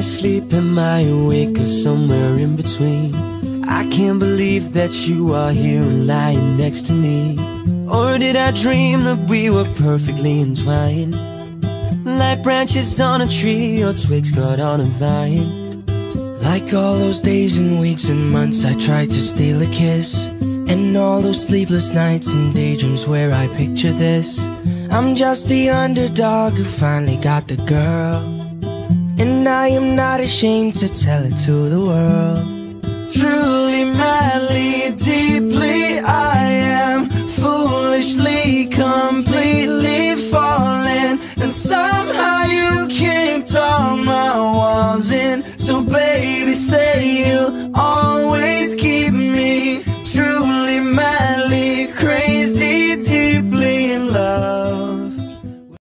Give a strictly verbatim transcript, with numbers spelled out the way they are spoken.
asleep, am I awake, or somewhere in between? I can't believe that you are here and lying next to me. Or did I dream that we were perfectly entwined, like branches on a tree or twigs caught on a vine? Like all those days and weeks and months I tried to steal a kiss, and all those sleepless nights and daydreams where I picture this. I'm just the underdog who finally got the girl, and I am not ashamed to tell it to the world.